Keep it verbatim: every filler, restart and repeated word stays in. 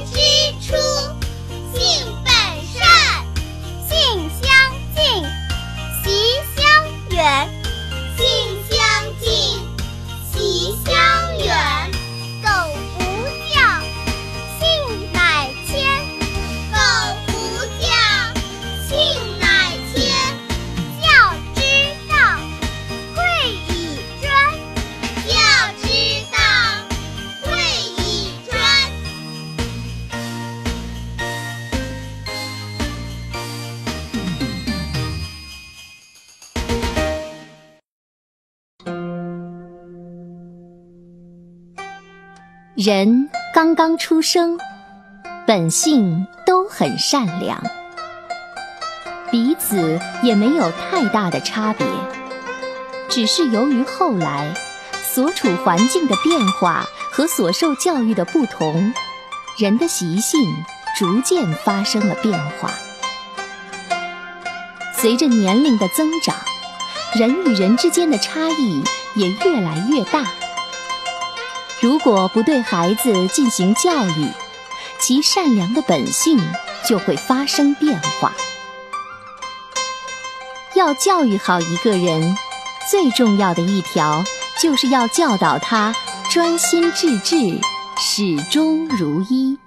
之初，性本善， 性相近，习相远。 性相近，习相远。 苟不教，性乃迁。 苟不教，性乃迁。 教之道，贵以专。 教之道，贵以专。 人刚刚出生，本性都很善良，彼此也没有太大的差别，只是由于后来所处环境的变化和所受教育的不同，人的习性逐渐发生了变化。随着年龄的增长，人与人之间的差异也越来越大。如果不对孩子进行教育，其善良的本性就会发生变化。要教育好一个人，最重要的一条就是要教导他专心致志，始终如一。